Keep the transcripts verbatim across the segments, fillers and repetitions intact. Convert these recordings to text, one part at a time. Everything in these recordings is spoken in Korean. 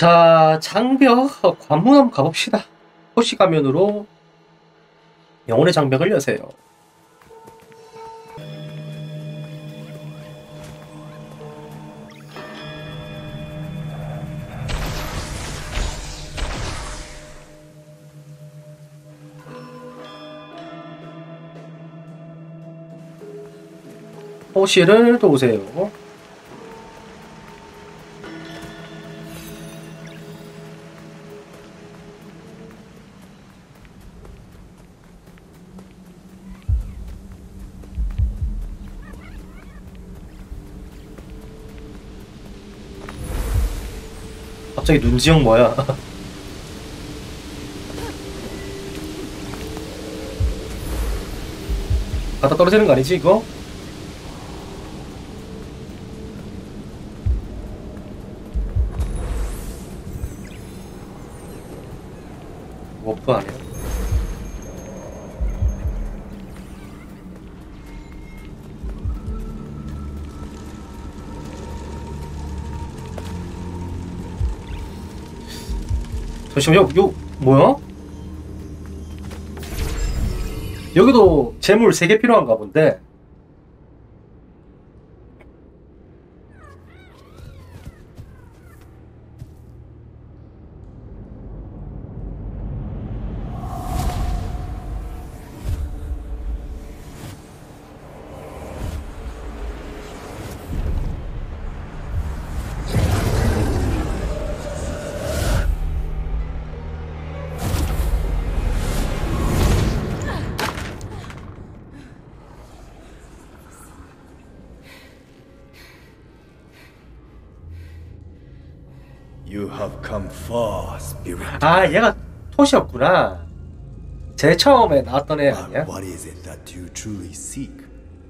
자, 장벽 관문 한번 가봅시다. 호시 가면으로 영혼의 장벽을 여세요. 호시를 도우세요. 갑자기 눈지형 뭐야? 갖다 떨어지는 거 아니지 이거? 워프 아니야? 잠시만요, 요 뭐야? 여기도 재물 세 개 필요한가 본데. You have come far, spirit. 아, 얘가 토시였구나. 제일 처음에 나왔던 애 아니야? What is it that you truly seek?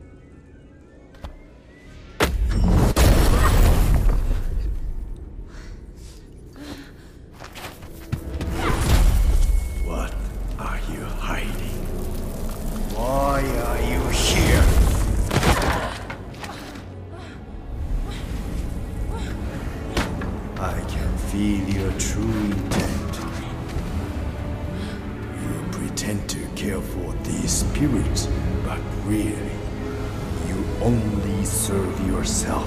What are you hiding? Why are you here? I can feel your true intent. You pretend to care for these spirits, but really, you only serve yourself.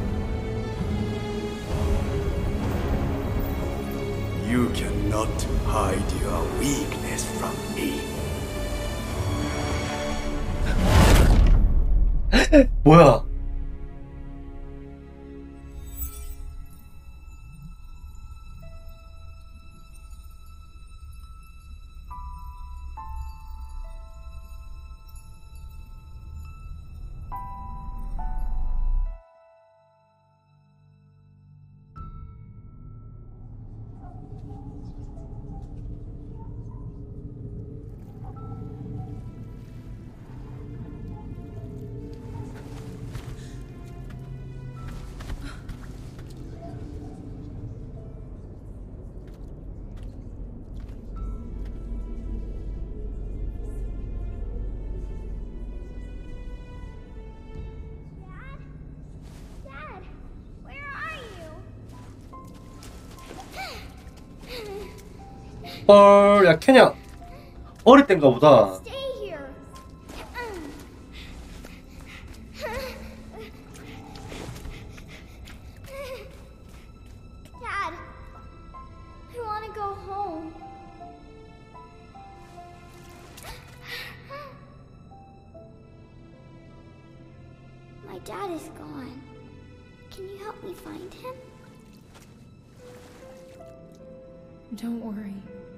You cannot hide your weakness from me. 뭐야? 헐, 야 캐냐 어릴 땐가 보다. My dad is gone. Can you help me find him? Don't worry.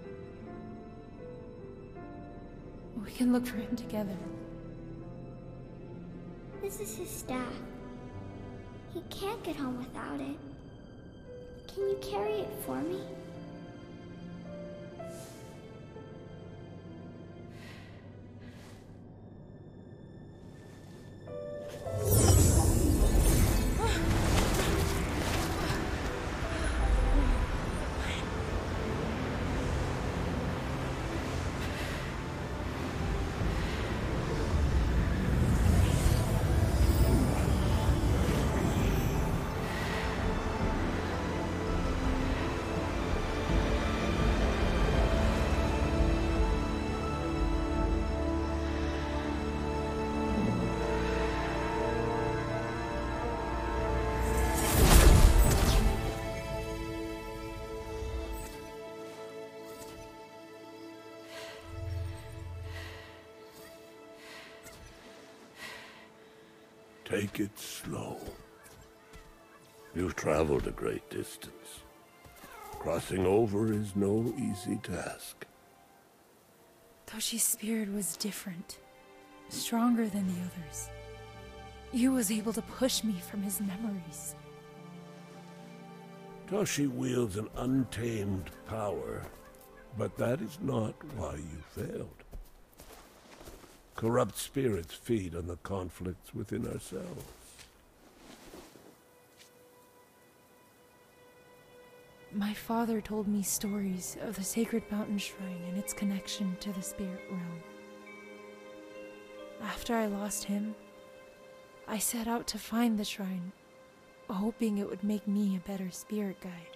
We can look for him together. This is his staff. He can't get home without it. Can you carry it for me? Take it slow. You've traveled a great distance. Crossing over is no easy task. Toshi's spirit was different, stronger than the others. He was able to push me from his memories. Toshi wields an untamed power, but that is not why you failed. Corrupt spirits feed on the conflicts within ourselves. My father told me stories of the Sacred Mountain Shrine and its connection to the spirit realm. After I lost him, I set out to find the shrine, hoping it would make me a better spirit guide.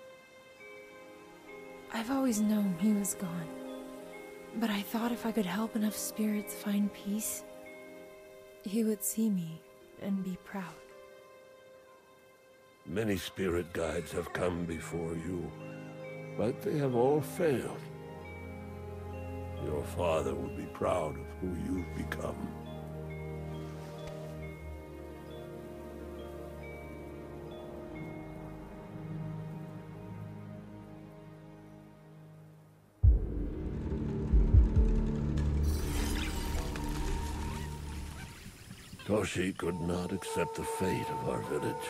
I've always known he was gone, but I thought if I could help enough spirits find peace, he would see me and be proud. Many spirit guides have come before you, but they have all failed. Your father would be proud of who you've become. Toshi could not accept the fate of our village.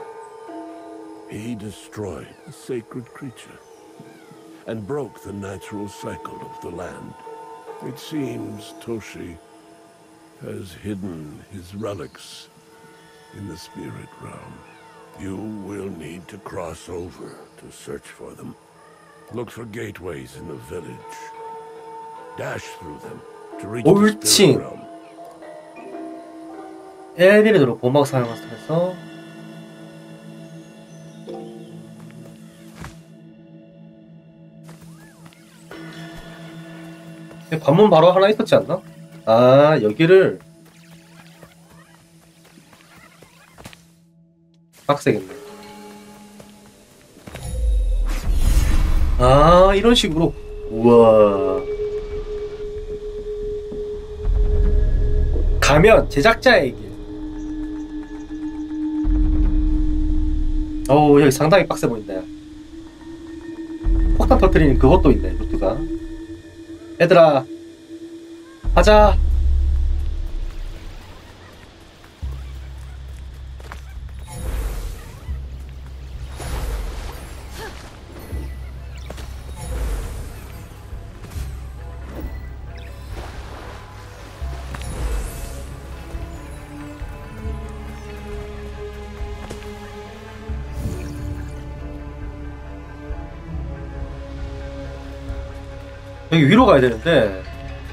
He destroyed a sacred creature and broke the natural cycle of the land. It seems Toshi has hidden his relics in the spirit realm. You will need to cross over to search for them. Look for gateways in the village. Dash through them to reach the 옳지. spirit realm. 엘비를 보막 사용해서 관문 바로 하나 있었지 않나? 아, 여기를 빡세겠네. 아, 이런 식으로. 우와. 가면 제작자의 길. 어우, 여기 상당히 빡세 보인다. 폭탄 터뜨리는 그것도 있네, 루트가. 얘들아, 가자. 여기 위로 가야 되는데.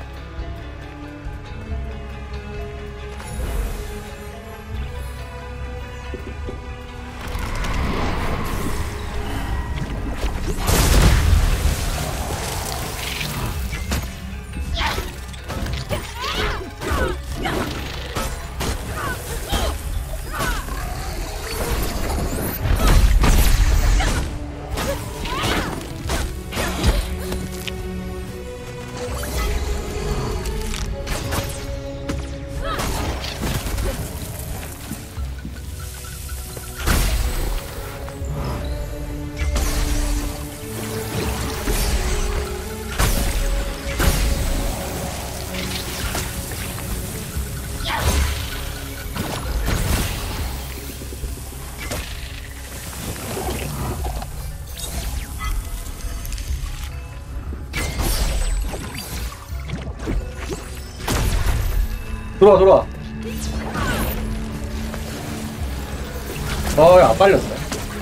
들어와 들어와. 어, 안 빨렸네.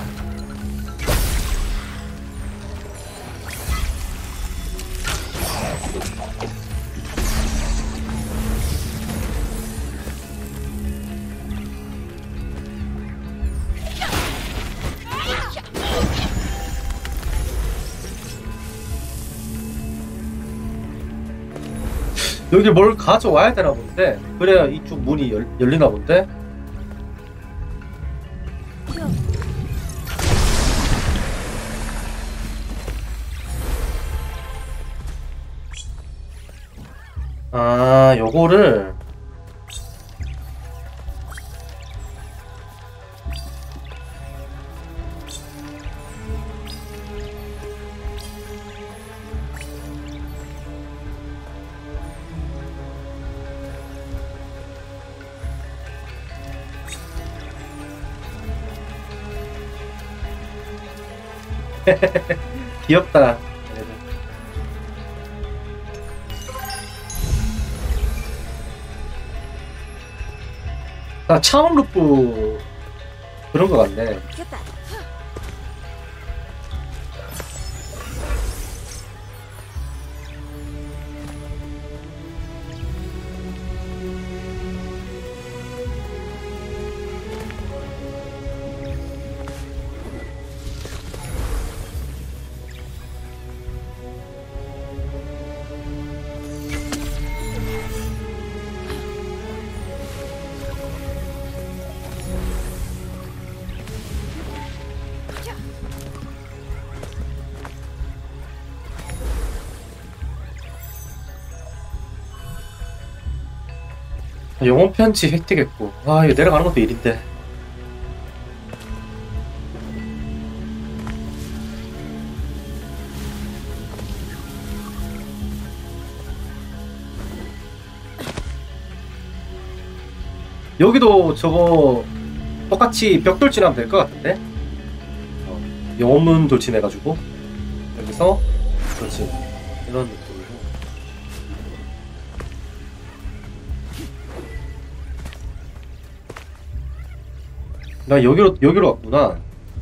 여기 뭘 가져와야 되나 본데. 그래야 이쪽 문이 열, 열리나 본데. 아, 요거를 귀엽다. 아, 차원 루프 그런 거 같네. Get that. 영혼 편지 획득했고, 아 이거 내려가는 것도 일인데. 여기도 저거 똑같이 벽 돌진하면 될 것 같은데. 어, 영혼문 돌진해가지고 여기서 돌진 이런 느낌으로. 나 여기로 여기로 왔구나.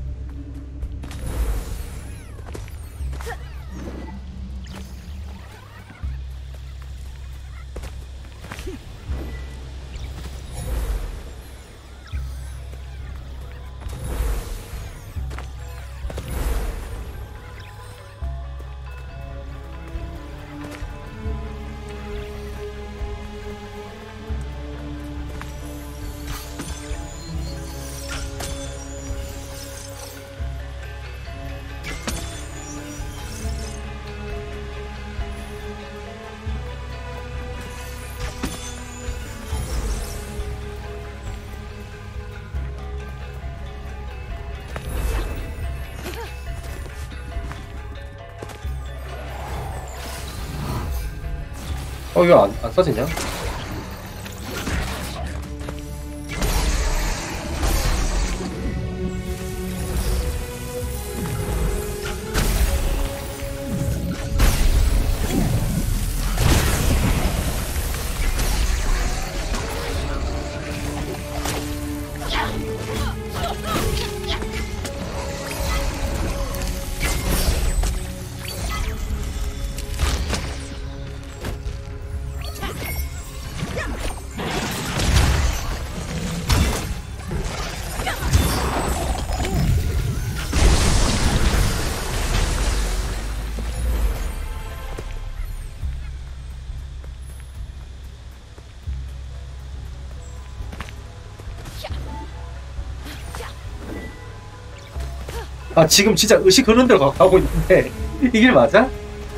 어 이거 안, 안 써지냐? 아 지금 진짜 의식 흐르는 대로 가고 있는데 이게 맞아?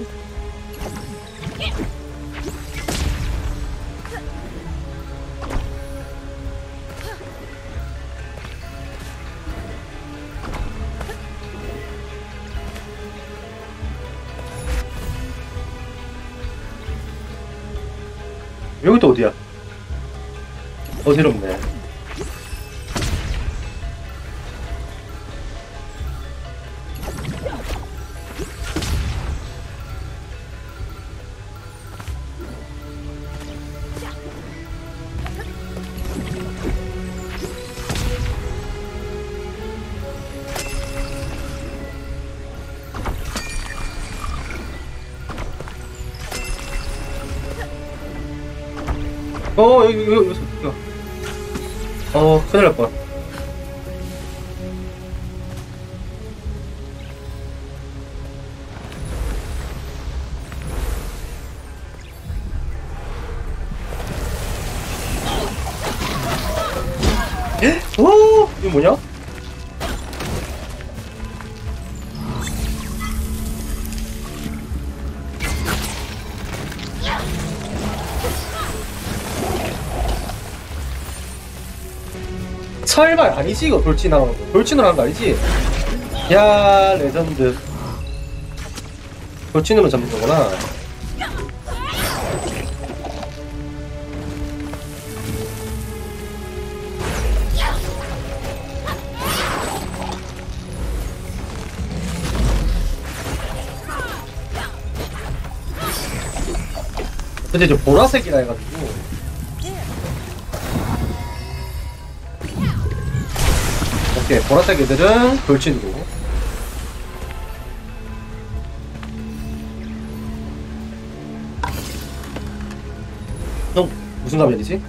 여기 또 어디야? 어지럽네. 어 여기 여기 여기 여기. 어 큰일 날 뻔. 예? 오 이거 뭐냐? 설마 아니지 이거 돌진하는 거 돌진으로 한 거 아니지? 야 레전드. 돌진으로 잡는 거구나. 근데 이제 보라색이라 해가지고 오케이 보라색 애들은 돌진으로. 형 무슨 가면이지?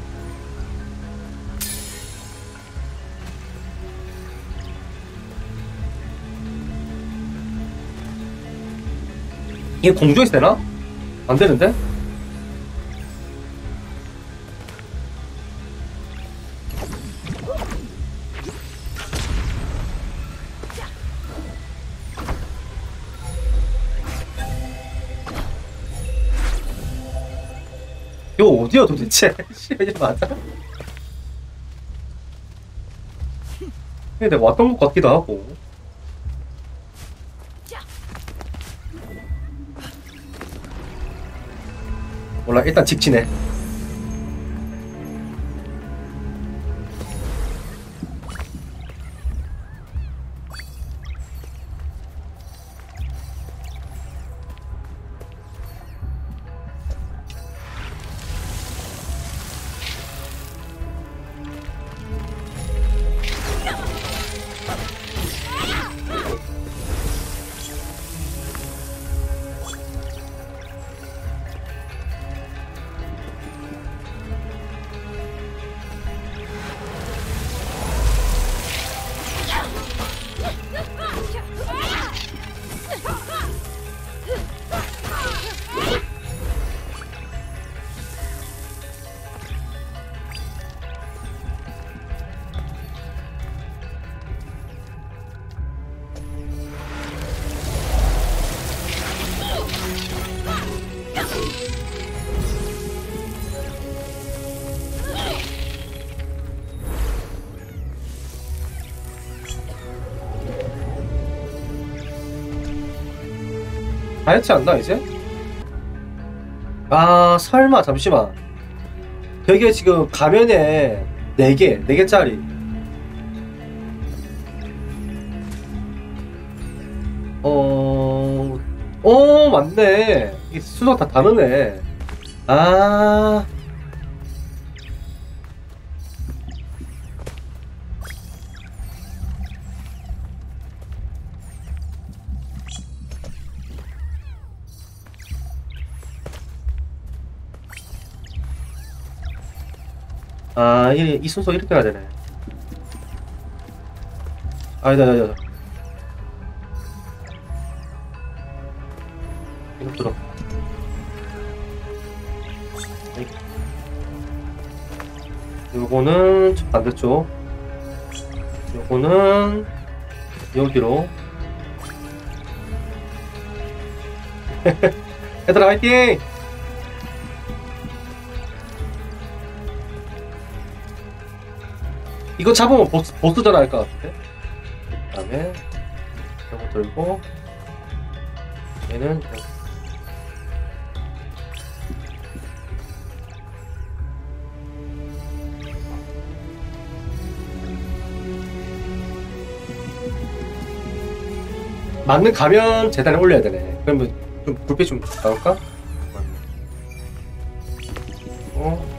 이게 공중에서 되나? 안 되는데? 이거 어디야 도대체? 이게 맞아? 이게 내가 왔던 것 같기도 하고. 몰라 일단 직진해. 다 했지 않나 이제? 아 설마 잠시만 여기에 지금 가면에 네 개, 네 개짜리 어... 어 맞네 이 순서가 다 다르네. 아... 아, 이, 이 순서 이렇게 해야 되네. 아니다, 아니다, 아니다. 이거 들어. 요거는 반대쪽. 요거는 여기로. 얘들아, 화이팅! 이거 잡으면 보스, 보스전 할 것 같은데? 그 다음에 이거 들고 얘는 여기. 맞는 가면 재단에 올려야 되네. 그러면 좀 불빛 좀 나올까? 어.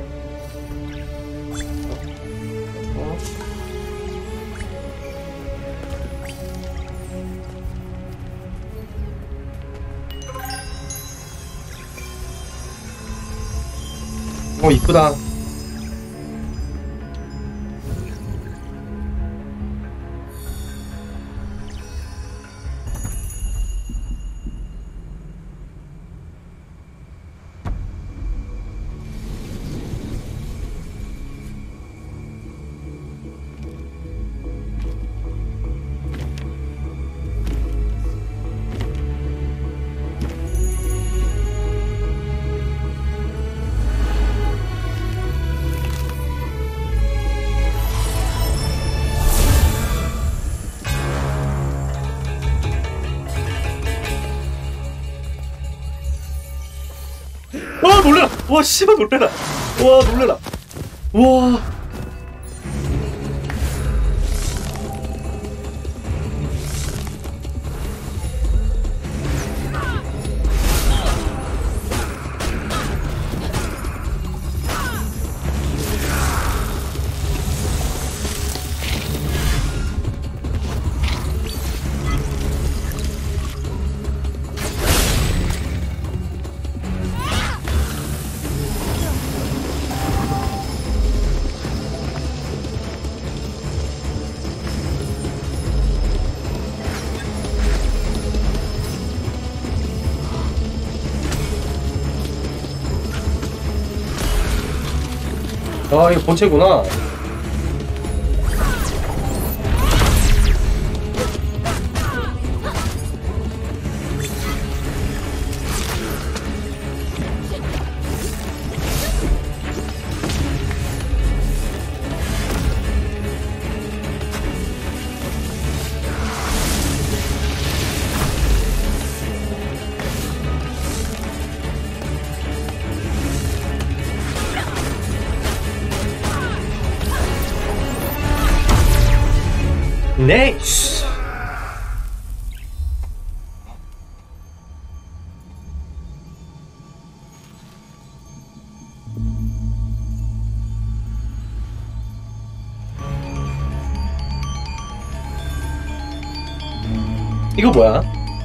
어 이쁘다. 와 놀래라! 와 씨발 놀래라! 와 놀래라! 와 아 이거 본체구나. 네이스. 이거 뭐야?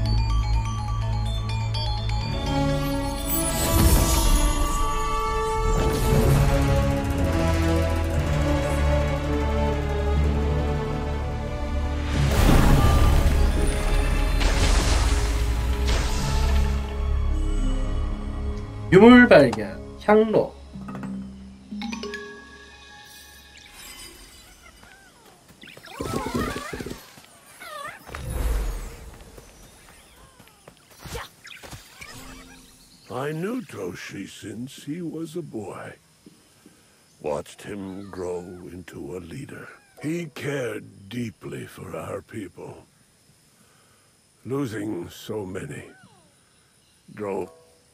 유물 발견, 향로. I knew Toshi since he was a boy. Watched him grow into a leader. He cared deeply for our people. Losing so many drove.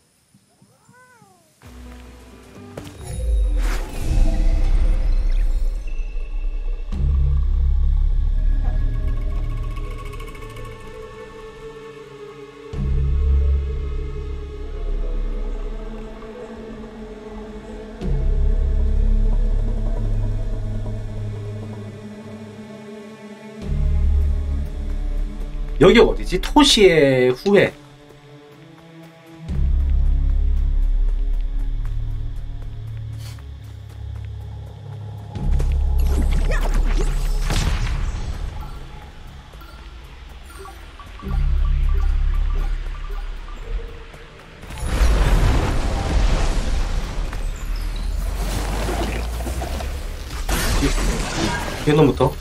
여기 어디지? 토시의 후예. 얘놈부터.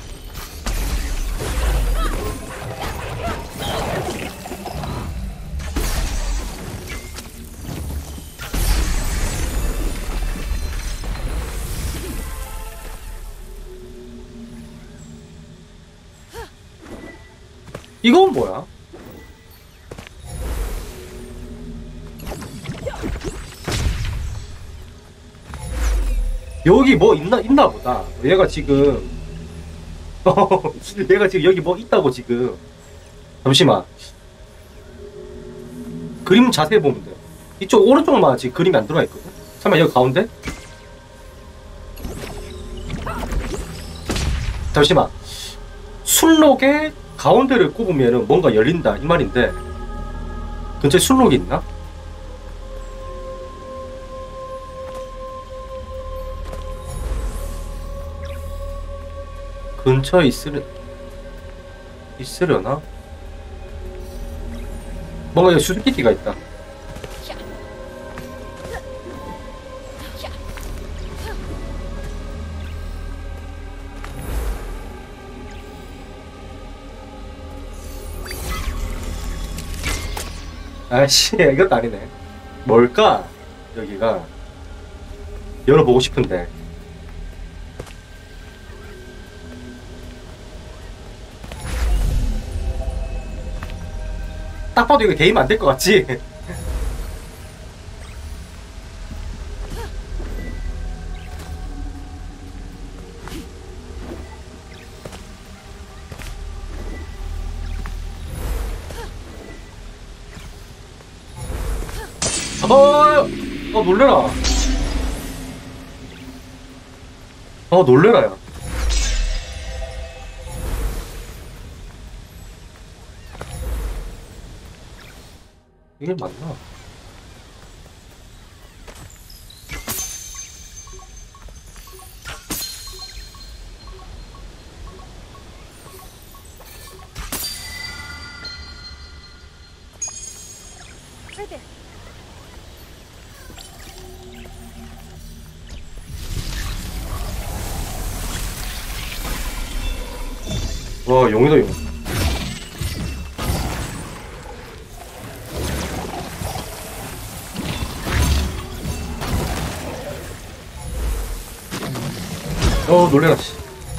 이건 뭐야? 여기 뭐 있나 있나 보다. 얘가 지금 얘가 지금 여기 뭐 있다고 지금. 잠시만. 그림 자세히 보면 돼. 이쪽 오른쪽만 지금 그림이 안 들어와 있거든. 잠깐만 여기 가운데. 잠시만. 순록에 가운데를 꼽으면 뭔가 열린다 이 말인데 근처에 순록이 있나? 근처에 있으려 있으려나? 뭔가 여기 수수께끼가 있다. 아씨 이것도 아니네. 뭘까? 여기가 열어보고 싶은데 딱 봐도 이거 게임 안 될 것 같지? 어, 어 놀래라. 어 놀래라 야. 이게 맞나? 와, 용이다, 용. 어, 놀래라, 씨.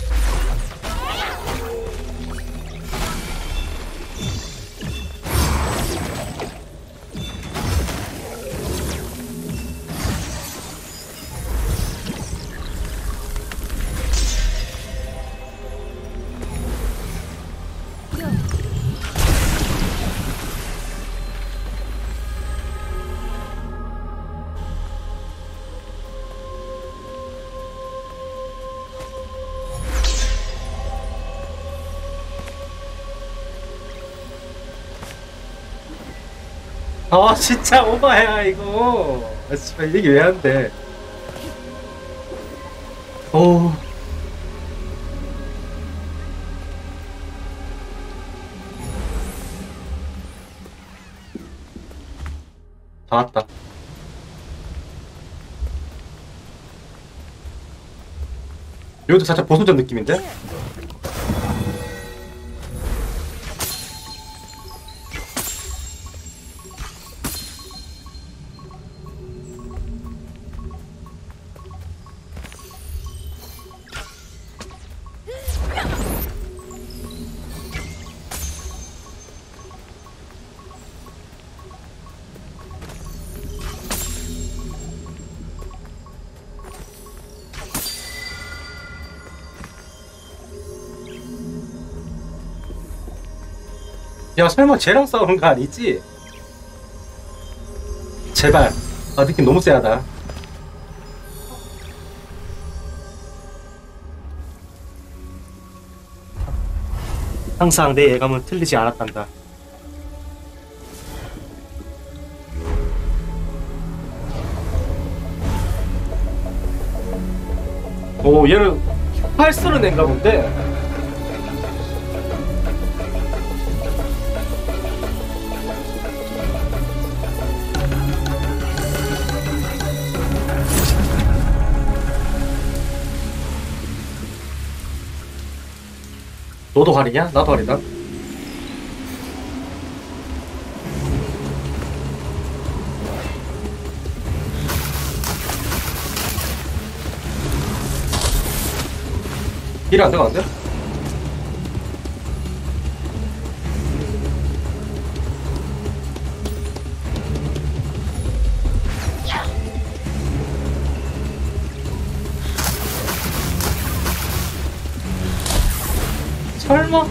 아 진짜 오바야 이거. 아 씨발 이게 왜 안 돼? 오. 다 왔다. 여기도 살짝 보수전 느낌인데? 야 설마 쟤랑 싸우는 거 아니지? 제발. 아 느낌 너무 쎄하다. 항상 내 예감은 틀리지 않았단다. 오 얘는 팔 쓰는 애인가 본데? 너도 활이냐? 나도 활이다. 일 안 돼, 안 돼? 설마?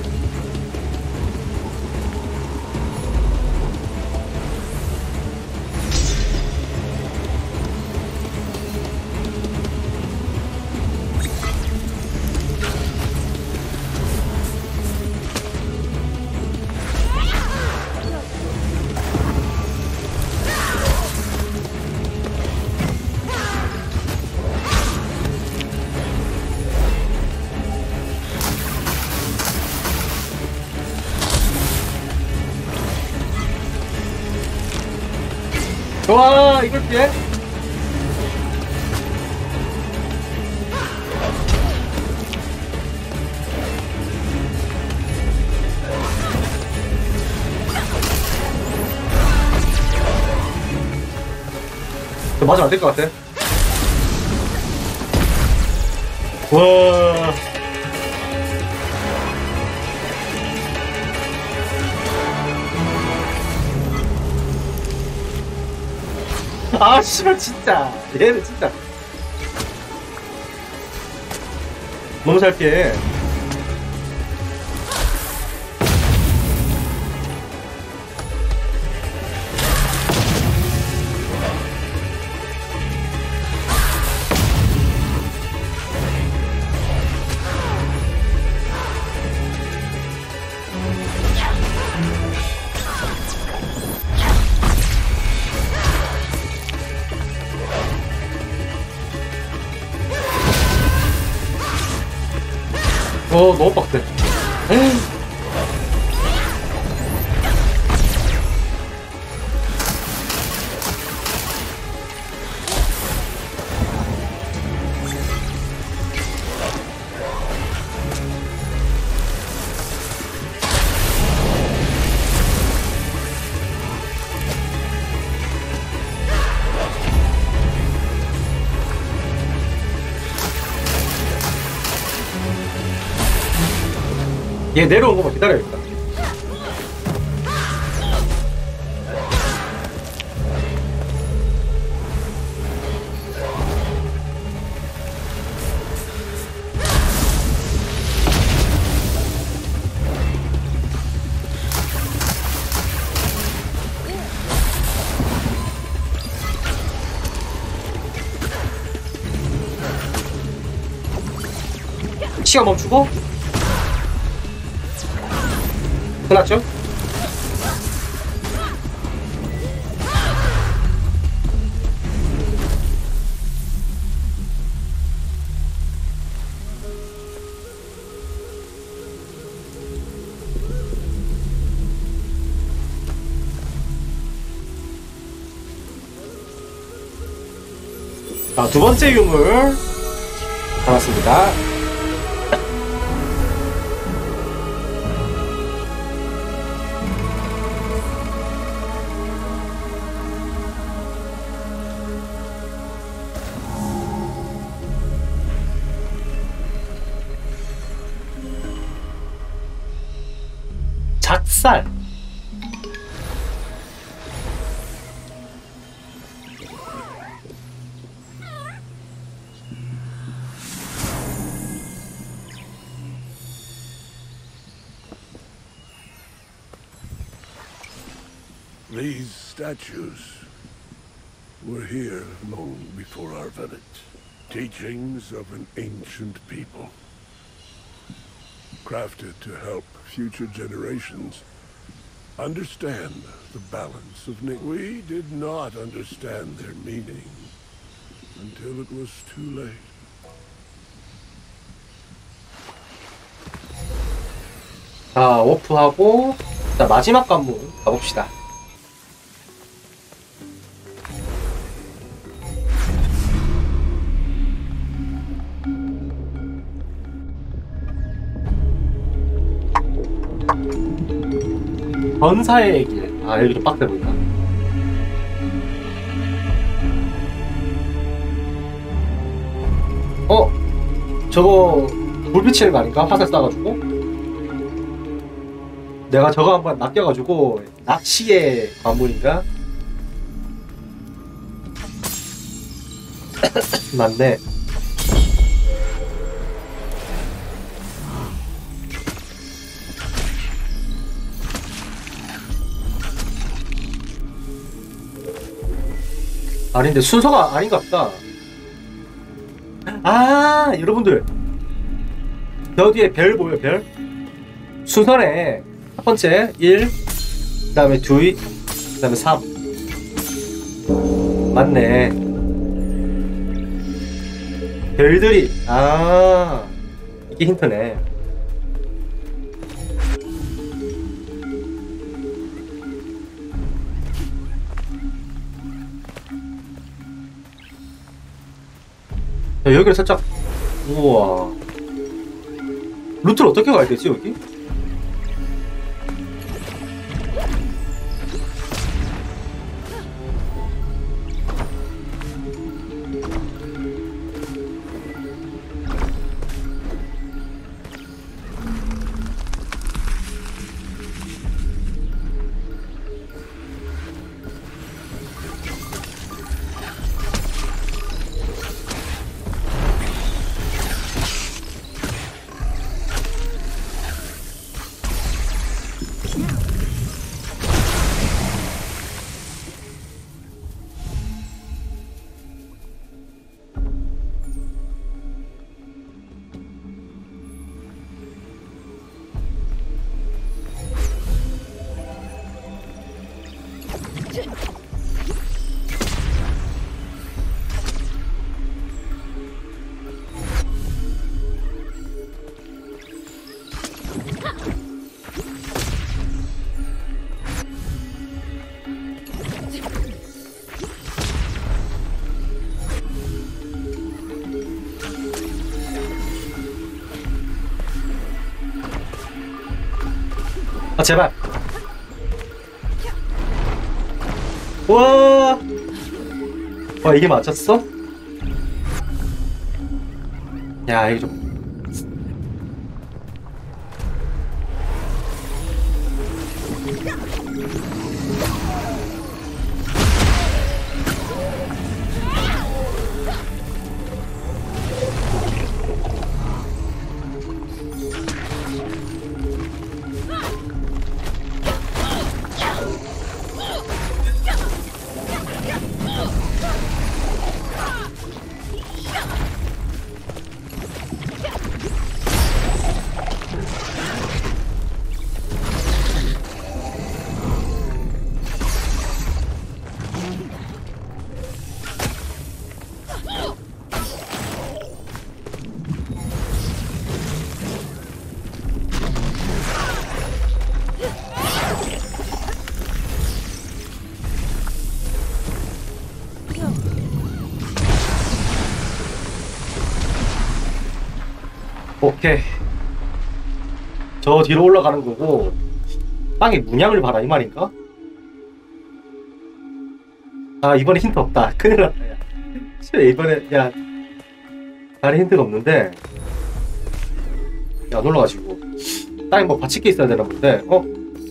와 이걸 피해? 맞아 안 될 것 같아. 와. 아 씨발 진짜 얘는 진짜 너무 잘 피해. 어 너무 빡세. 얘 내려온 거만 기다려야겠다. 시간 멈추고 끝났죠? 자, 두 번째 유물 나왔습니다. 작살. These statues were here long before our village. Teachings of an ancient people. Crafted to help future generations understand the balance of nature. We did not understand their meaning until it was too late. 자, 오프하고 자, 마지막 관문 가봅시다. 전사의 길. 아, 여기 좀 빡세 보인다. 어? 저거 불빛치는 거 아닌가? 화살 쏴가지고? 내가 저거 한번 낚여가지고 낚시의 관문인가? 맞네. 아닌데 순서가 아닌가 보다. 아, 여러분들 저 뒤에 별 보여? 별? 순서네. 첫 번째 일, 그 다음에 이, 그 다음에 삼. 맞네. 별들이, 아, 이게 힌트네. 자, 여기를 살짝, 우와, 루트를 어떻게 가야 되지 여기? 아, 제발. 와, 와, 이게 맞췄어? 야, 이거 좀. 오케이. 저 뒤로 올라가는 거고 빵에 문양을 봐라 이 말인가? 아 이번에 힌트 없다. 큰일 났다 야. 이번에 야 다른 힌트가 없는데 야 놀러가지고 땅에 뭐 받칠 게 있어야 되나 본데 어?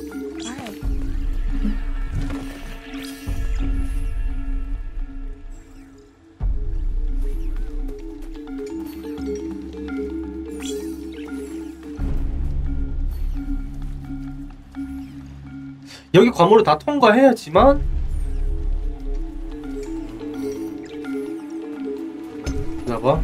여기 관문을 다 통과해야지만 봐봐.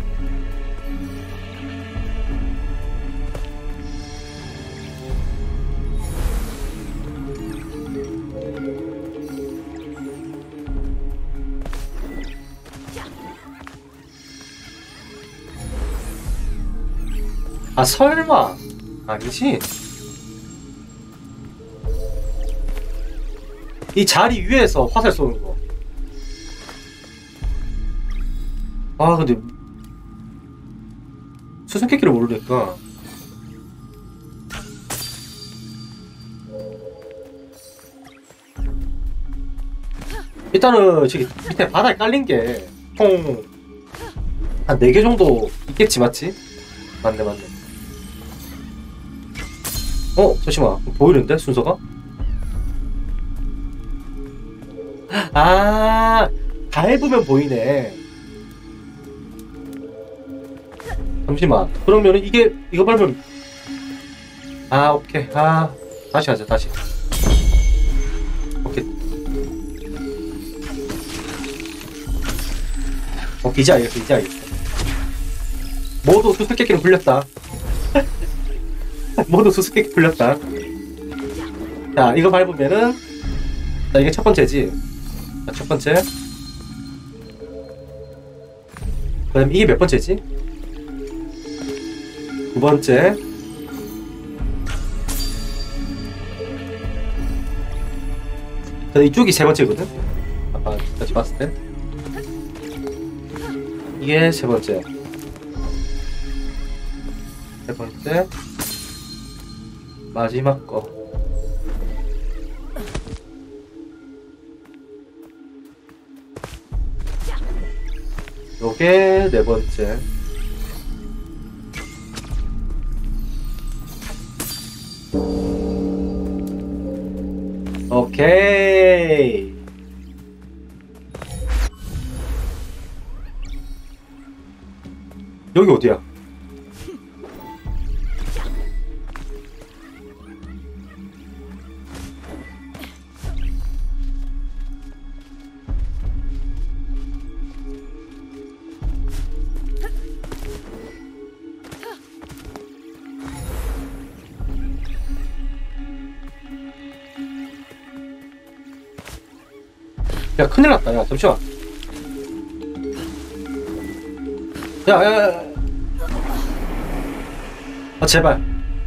아 설마 아니지? 이 자리 위에서 화살 쏘는 거. 아 근데 수수께끼를 모르니까 일단은 저기 밑에 바닥에 깔린 게 총 한 네 개 정도 있겠지 맞지? 맞네 맞네. 어 잠시만 보이는데 순서가? 아 밟으면 보이네. 잠시만 그러면은 이게 이거 밟으면 아 오케이 아 다시 하자 다시 오케이 오케이 이제 알겠어 이제 알겠어. 모두 수수께끼는 풀렸다. 모두 수수께끼 풀렸다. 자 이거 밟으면은 자 이게 첫 번째지. 자 첫 번째 그 다음 이게 몇 번째지? 두 번째 그 이쪽이 세 번째거든? 아까 같이 봤을 때 이게 세 번째 세 번째 마지막 거 요게 네 번째 오케이 여기 어디야? 야 큰일 났다. 야 잠시만. 야야야. 아 제발.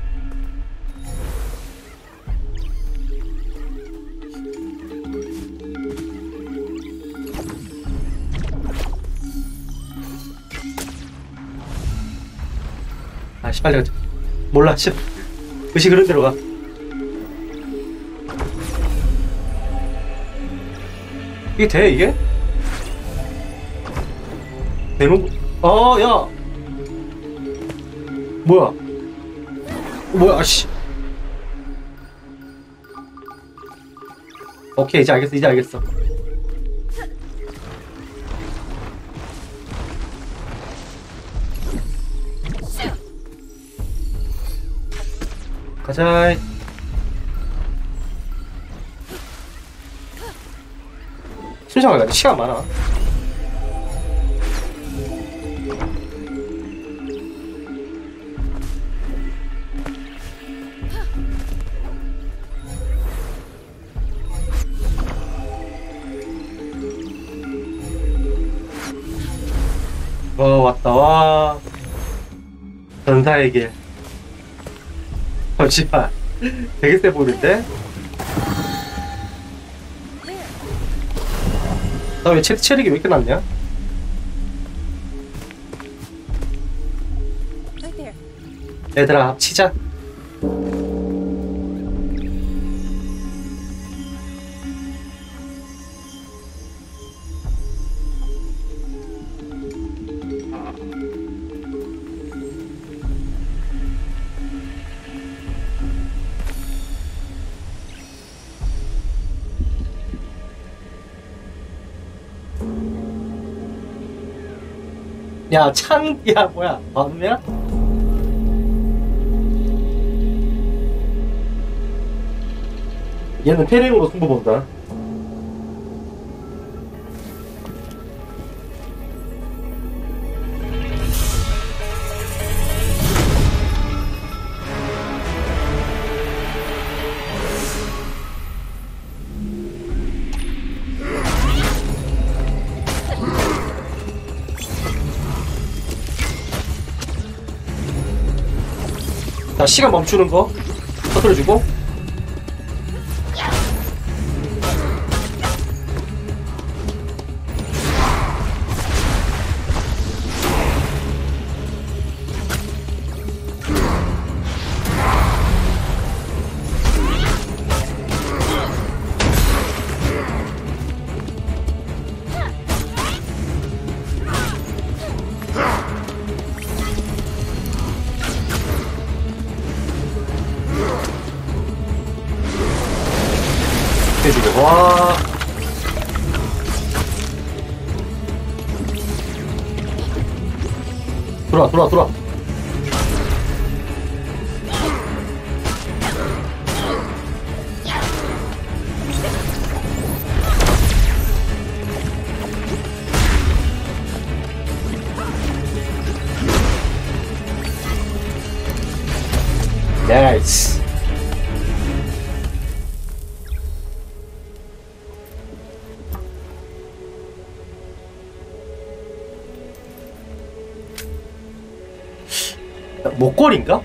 아씨 빨리 가자. 몰라 씨. 의식 그런 대로 가. 이게 돼 이게? 되는 거? 아 야 뭐야? 어, 뭐야 아씨. 오케이 이제 알겠어 이제 알겠어. 가자. 순서가 가자. 시간 많아. 어 왔다 와. 전사의 길. 잠시만. 되게 세 보이는데? 나 왜 체, 체력이 왜 이렇게 낮냐? Right there. 얘들아 합치자. 야, 창, 야, 뭐야, 밤이야? 얘는 패링으로 승부 본다. 자, 시간 멈추는 거 터뜨려주고. 해주고. 와. 들어와, 들어와, 들어와. 나이스. 목걸이인가?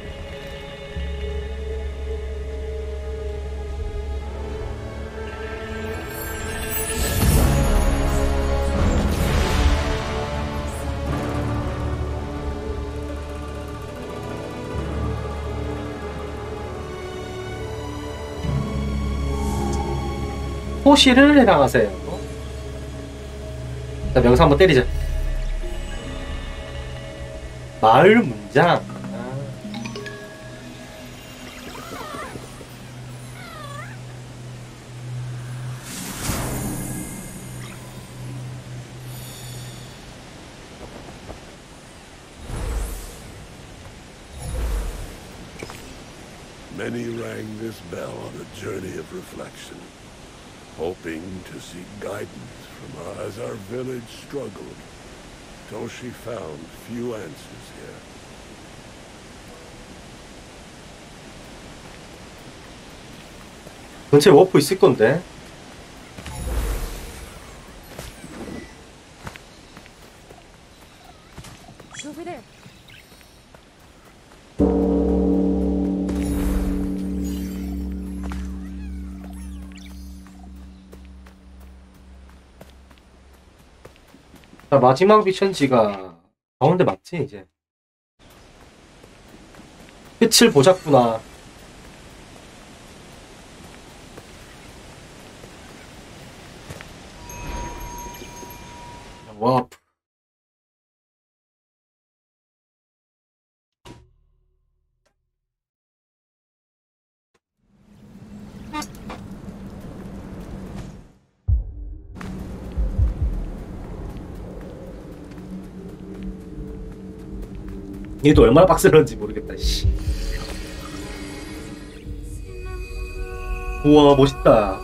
호시를 해당하세요. 자, 명사 한번 때리자. 마을 문장. Many rang this bell on a journey of reflection, hoping to seek guidance from our, as our village struggled, till she found few answers here. 근처에 워프 있을 건데. Over there. 자, 마지막 미션지가 가운데 맞지 이제. 끝을 보자꾸나. 와. 얘도 얼마나 빡세는지 모르겠다. 씨. 우와, 멋있다.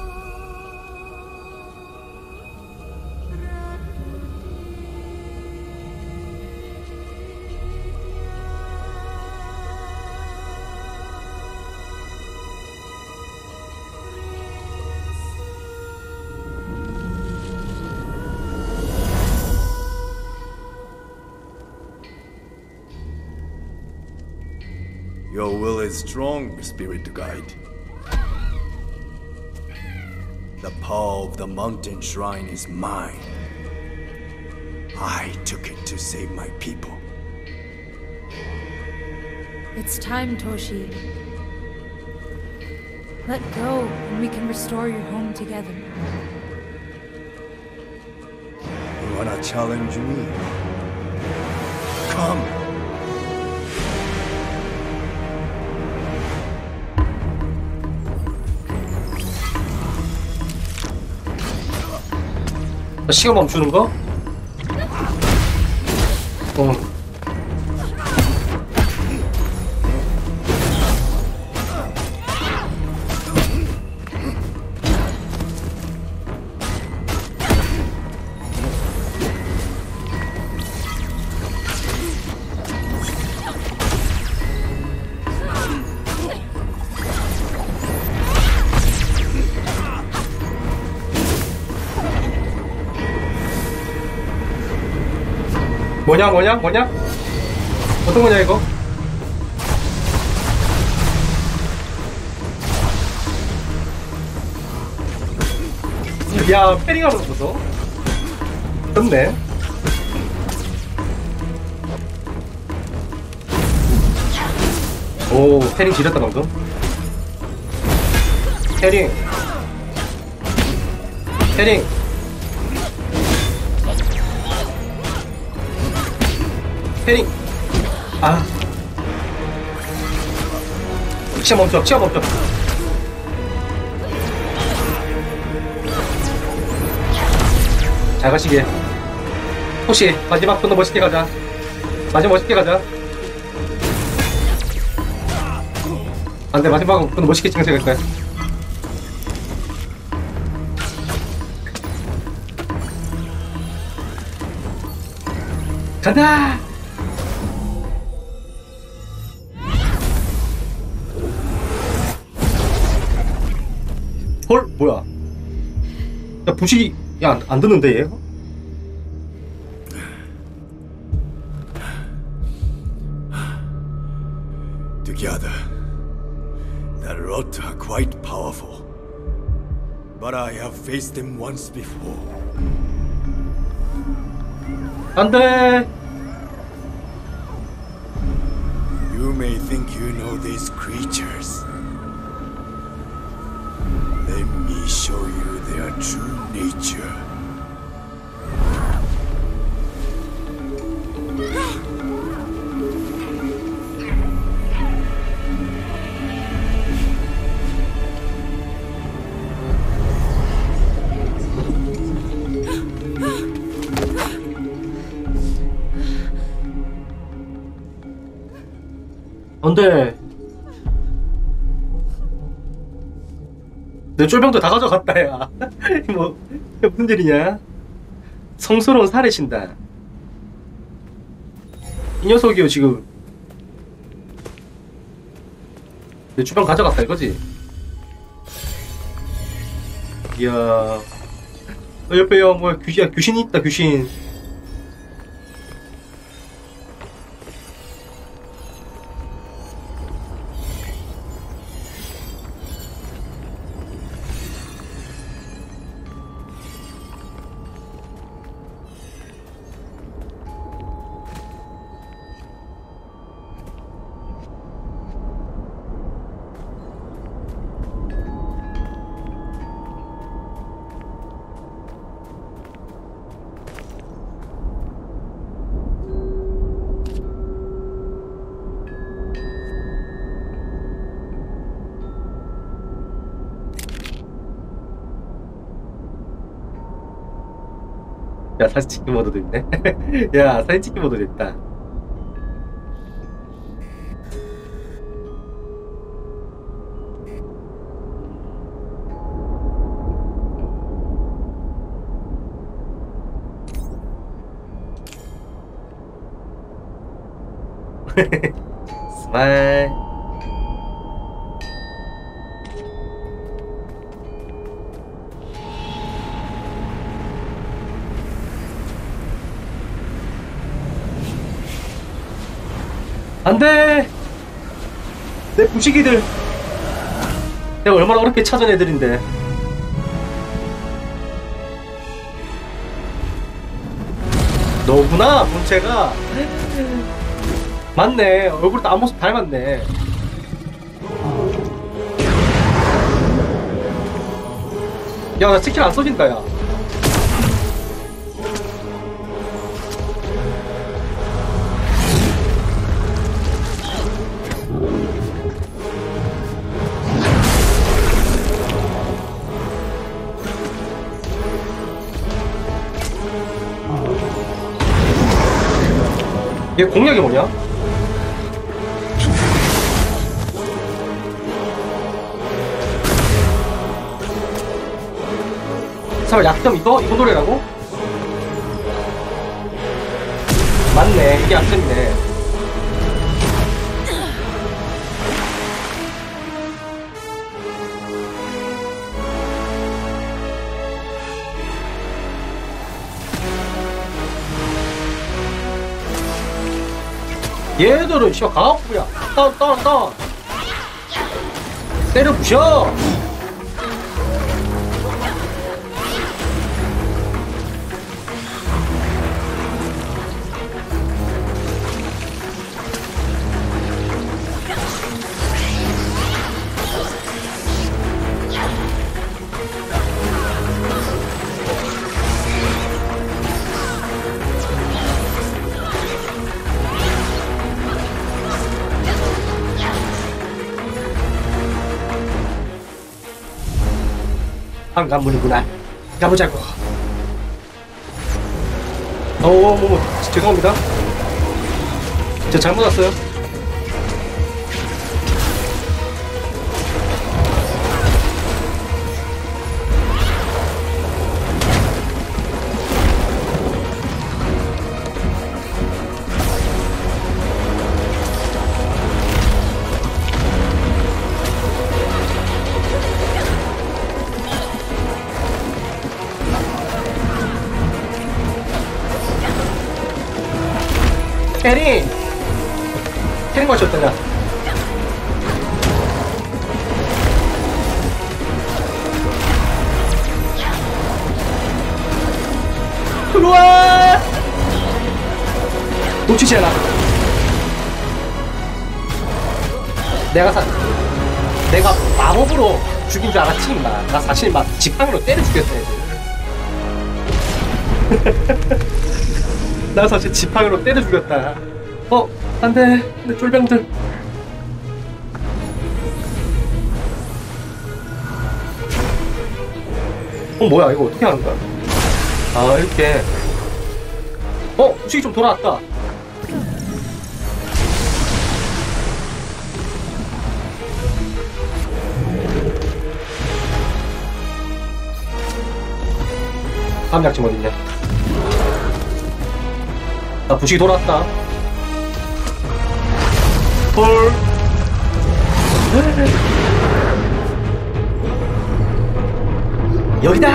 Your will is strong, Spirit Guide. The power of the mountain shrine is mine. I took it to save my people. It's time, Toshi. Let go, and we can restore your home together. You wanna challenge me? Come! 시간 멈추는 거? 어. 뭐냐 뭐냐 뭐냐? 어떤 거냐 이거? 야 패링하는 거 보소. 좋네. 오 패링 지렸다 방금. 패링 패링 패링. 아 시간 멈춰 시간 멈춰. 잘 가시게. 혹시 마지막 분도 멋있게 가자. 마지막 멋있게 가자. 안돼 마지막 분도 멋있게 찍어야 거야. 간다. 헐 뭐야? 야 부식이 야 안 안 듣는데 얘? Together, the Rot are quite powerful, but I have faced them once before. 안돼. You may think you know these creatures. Let me show you their true nature. 안돼. 내 쫄병도 다 가져갔다 야. 뭐 무슨 일이냐? 성스러운 살해신다. 이 녀석이요 지금 내 쫄병 가져갔다 이거지? 이야. 어, 옆에요 뭐 귀신 귀신이 있다 귀신. 야 사진 찍기 모드도 있네. 야 사진 찍기 모드도 있다. 스마일. 안돼! 내 부식이들! 내가 얼마나 어렵게 찾은 애들인데. 너구나, 본체가. 맞네. 얼굴도 앞모습 닮았네. 야, 나 스킬 안 써진다, 야. 얘 공략이 뭐냐? 설마 약점 이거? 이거 노래라고? 맞네, 이게 약점이네. 얘들은 씨발 강압부야. 다운 다운 다운. 때려 부셔. 한간문이구나. 가보자고. 어머, 뭐, 죄송합니다. 저 잘못 왔어요. 캐리! 캐리 맞췄다, 야. 들어와! 놓치지 않아. 내가 사, 내가 마법으로 죽인 줄 알았지, 임마. 나 사실 막 지팡이로 때려 죽였어, 애들. 나 사실 지팡이로 때려 죽였다. 어, 안 돼. 내 쫄병들. 어, 뭐야, 이거 어떻게 하는 거야? 아, 이렇게. 어, 주식이 좀 돌아왔다. 다음 약점 어딨냐? 아, 부식이 돌아왔다. 헐. 여기다!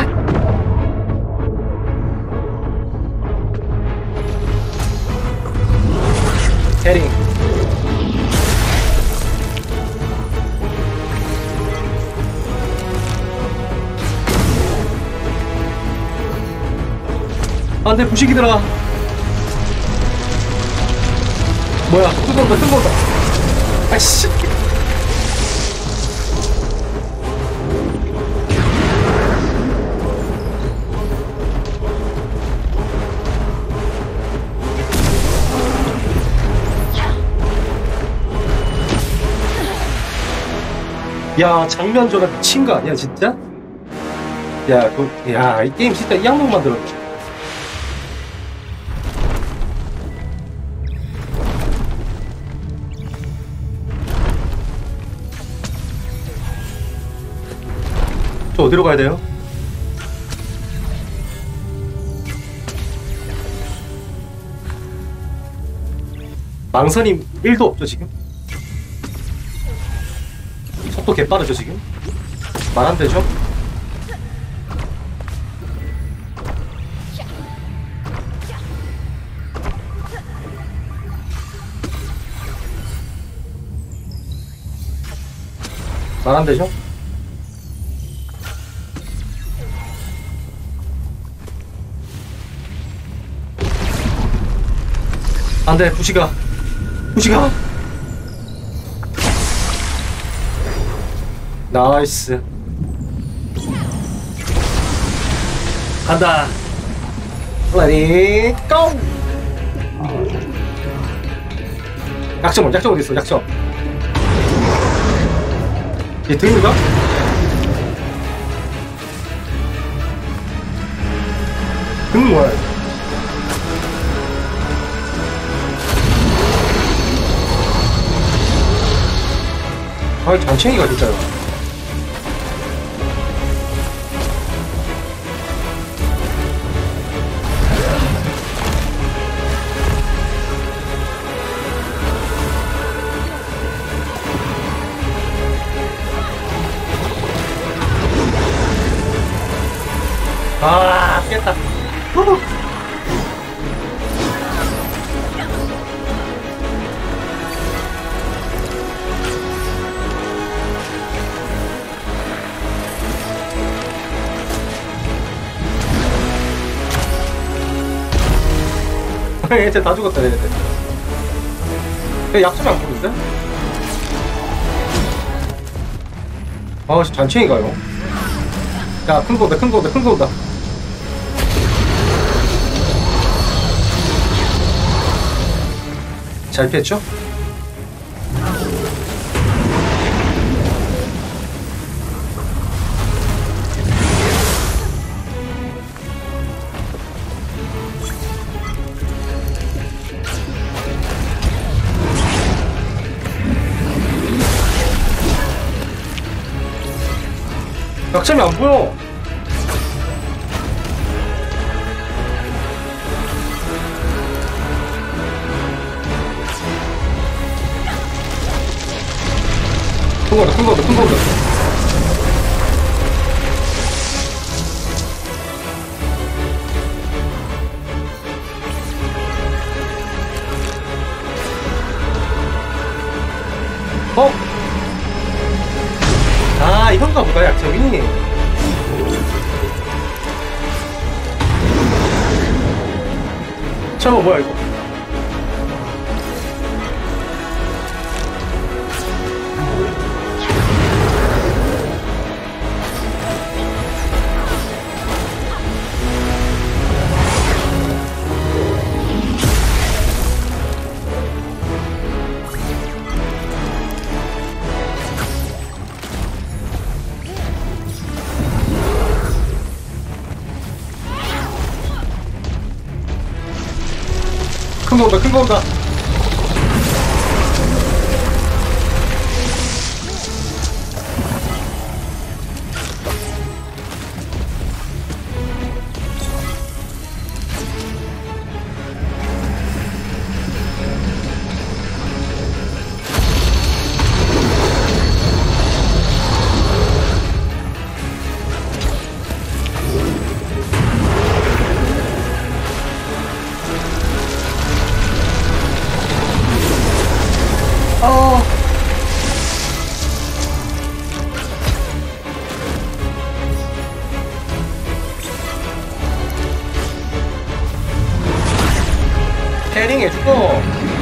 해링. 안 돼, 부식이 들어가. 뭐야, 뜬건다, 뜬건다. 아이씨. 야, 장면 전화 미친 거 아니야, 진짜? 야, 그, 야, 이 게임 진짜 이 악몽 만들었네. 저 어디로 가야 돼요? 망설임 일도 없죠, 지금? 속도 개빠르죠, 지금? 말 안 되죠? 말 안 되죠? 안 돼, 부시가. 우지가 나이스. 간다. 레디 고. 약점 약점 어디 있어? 약점. 얘 등인가? 등은 뭐야? 아, 잔챙이가 진짜요. 아, 깼다. 후. 얘쟤 다 죽었다, 얘네들. 얘 약점이 안 보는데? 아, 잔챙이가요. 야, 큰 거 온다, 큰 거 온다, 큰 거 온다. 잘 피했죠? 약점이 안 보여. 큰 거다, 큰 거다, 큰 거다. 어? 아, 이건가 보다, 약점이. 저거 뭐야, 이거? 큰 거 온다, 큰 거 온다. 어. 캐링 해주고.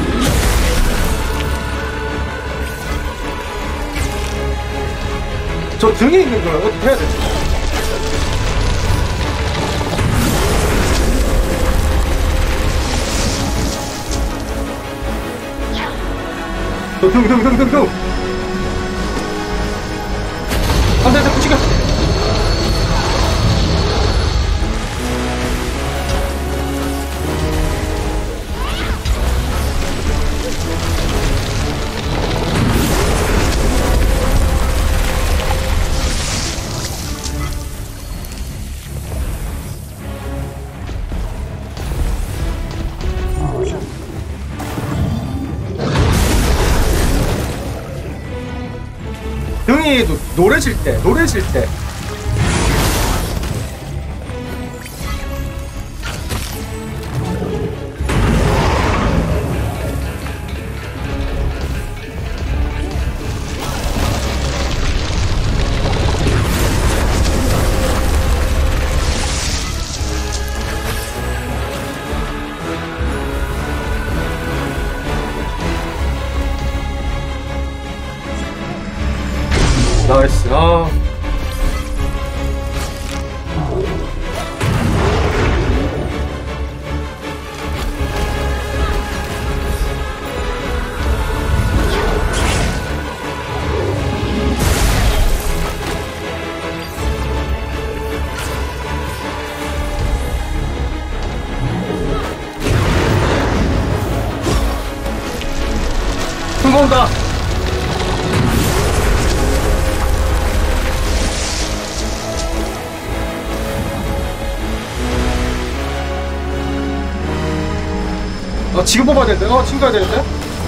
저 등에 있는 걸 어떻게 해야 되지? 등, 등, 등, 등, 등. 안 돼, 안 돼, 붙이가. 등이 노, 노래 질 때, 노래 질 때. 나이스. 아. 흥건다. 어, 지금 뽑아야 되는데? 어, 지금 가야 되는데?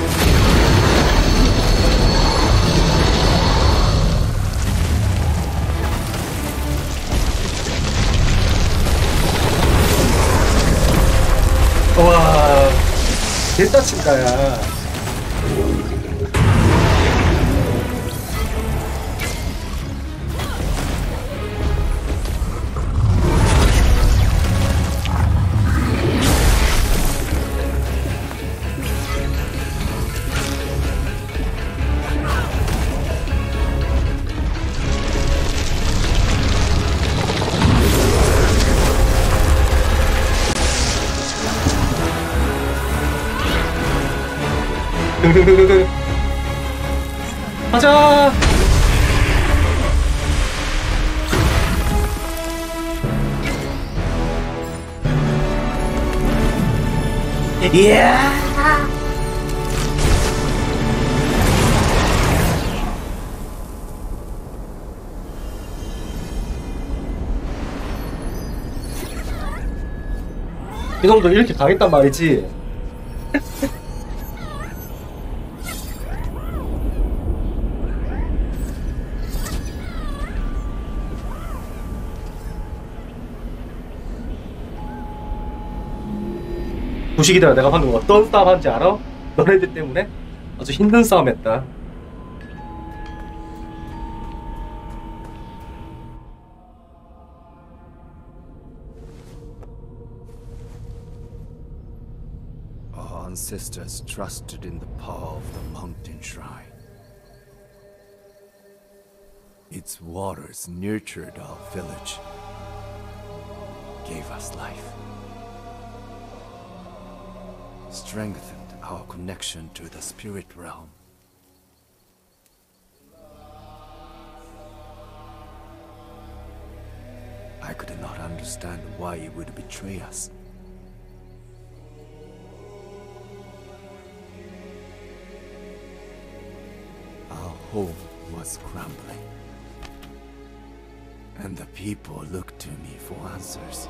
와, 개따친다, 야. 등등등등등. 가자. 이야. 이 정도 이렇게 당했단 말이지. 부식이다. 내가 방금 어떤 싸움 한지 알아? 너네들 때문에 아주 힘든 싸움 했다. Our ancestors trusted in the power of the mountain shrine. Its waters nurtured our village, gave us life, strengthened our connection to the spirit realm. I could not understand why it would betray us. Our home was crumbling, and the people looked to me for answers.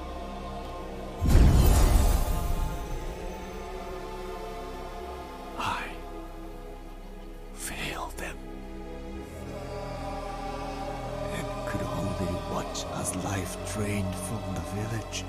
I failed them, and could only watch as life drained from the village.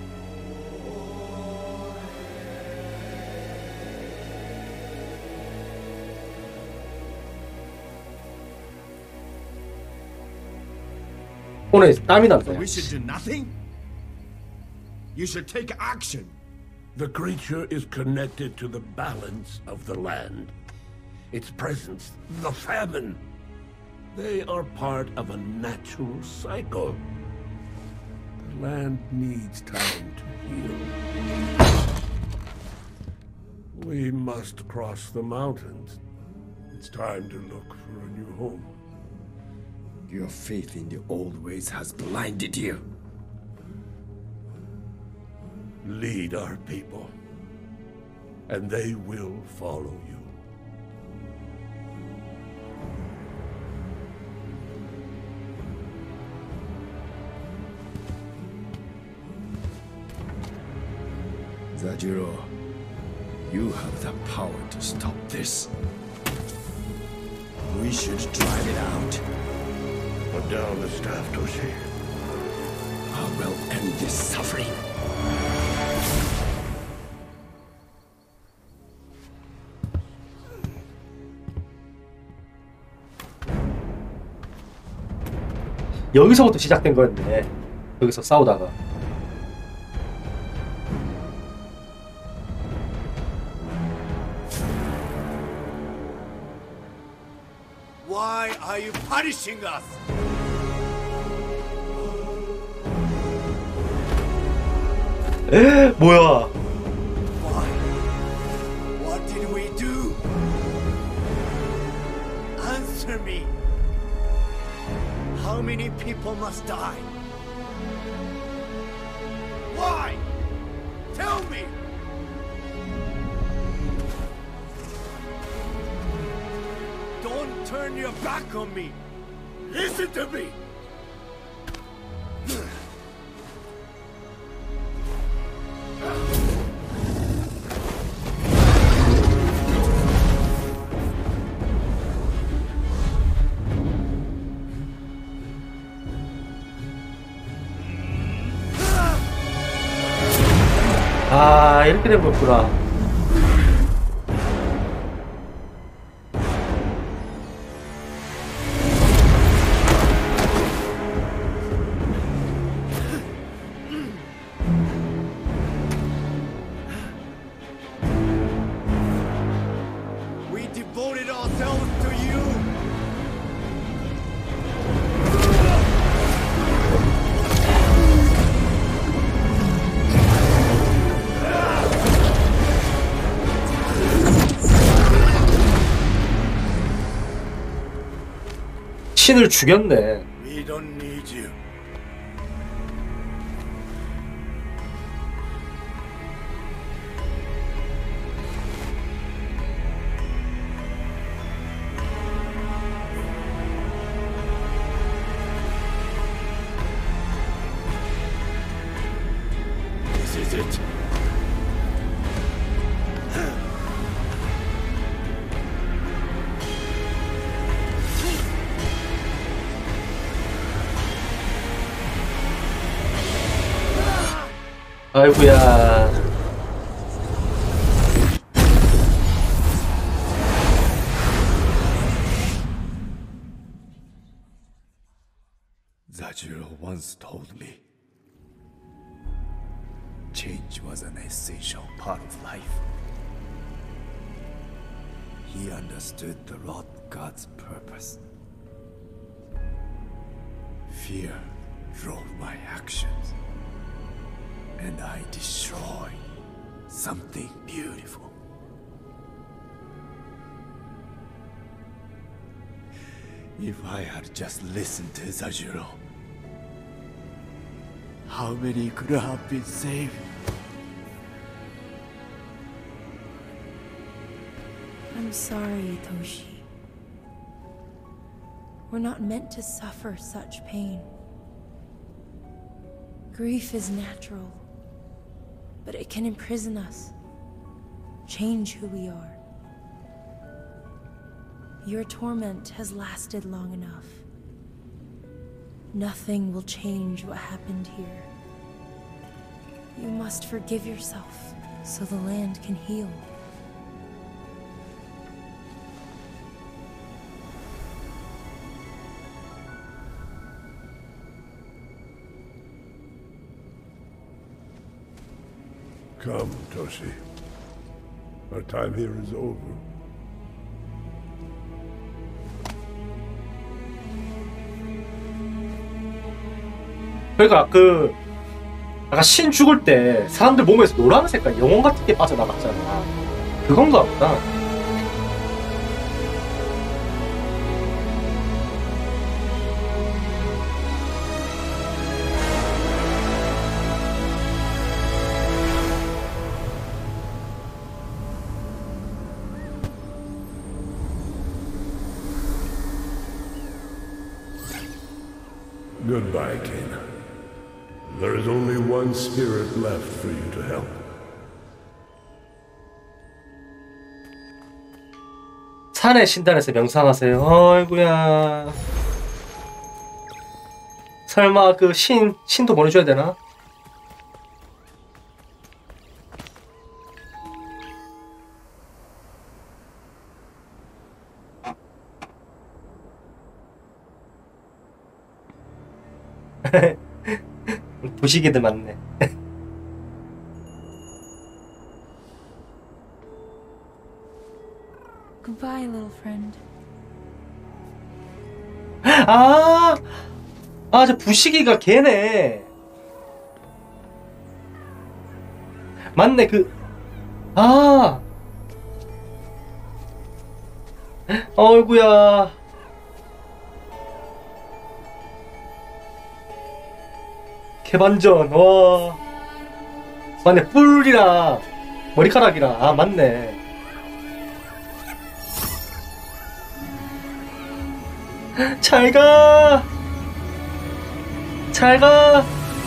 손에 땀이 난다. We should do nothing? You should take action. The creature is connected to the balance of the land. Its presence, the famine. They are part of a natural cycle. The land needs time to heal. We must cross the mountains. It's time to look for a new home. Your faith in the old ways has blinded you. Lead our people, and they will follow you. Zajiro, you have the power to stop this. We should drive it out. Put down the staff, Toshi. I will end this suffering. 여기서부터 시작된 거였네. 여기서 싸우다가. Why are you punishing us? 에? 뭐야? Why? What did we do? Answer me. How many people must die? Why? Tell me. Don't turn your back on me. Listen to me. 아, 이렇게 된 거구나. We devoted ourselves to you. 신을 죽였네. We don't need you. This is it. 아이고야. Zajiro once told me change was an essential part of life. He understood the Lord God's purpose. Fear drove my actions, and I destroyed something beautiful. If I had just listened to Zajiro, how many could have been saved? I'm sorry, Toshi. We're not meant to suffer such pain. Grief is natural, but it can imprison us, change who we are. Your torment has lasted long enough. Nothing will change what happened here. You must forgive yourself so the land can heal. Come, Toshi. Our time here is over. 그러니까 그 아까 신 죽을 때 사람들 몸에서 노란 색깔 영혼 같은 게 빠져나갔잖아. 그건가 보다. Goodbye, Kena. There is only one spirit left for you to help. 산의 신단에서 명상하세요. 어이구야. 설마 그 신, 신도 보내줘야 되나? 부시기들 많네. Goodbye, little friend. 아, 아, 저 부시기가 걔네. 맞네, 그, 아, 어이구야. 개반전, 와. 맞네, 뿔이랑 머리카락이랑, 아, 맞네. 잘 가! 잘 가!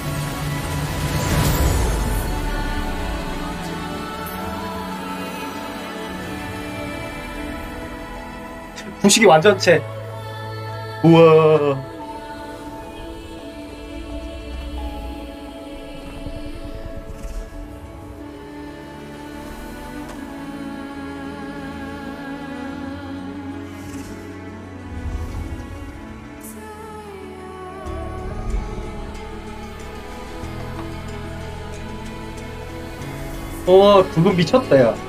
부시기 완전체. 우와. 와, 그거 미쳤다, 야.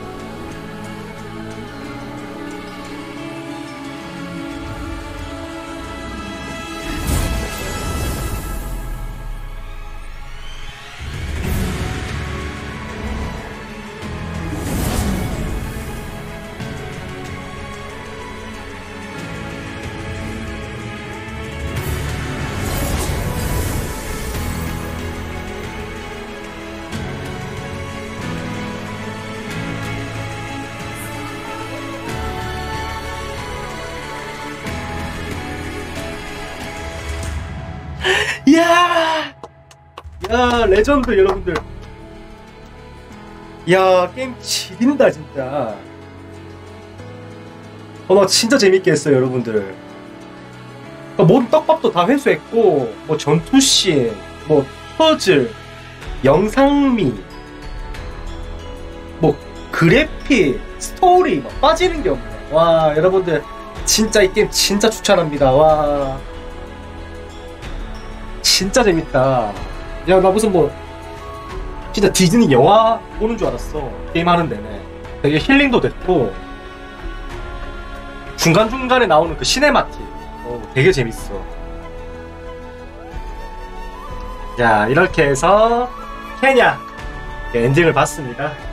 이야! 야, 레전드 여러분들. 야, 게임 지린다 진짜. 어, 나 진짜 재밌게 했어요 여러분들. 모든 떡밥도 다 회수했고, 뭐 전투씬, 뭐 퍼즐, 영상미, 뭐 그래픽, 스토리 막 빠지는 게 없네. 와, 여러분들 진짜 이 게임 진짜 추천합니다. 와, 진짜 재밌다. 야, 나 무슨 뭐 진짜 디즈니 영화 보는 줄 알았어. 게임 하는 데네. 되게 힐링도 됐고, 중간중간에 나오는 그 시네마틱, 어, 되게 재밌어. 자, 이렇게 해서 케냐 엔딩을 봤습니다.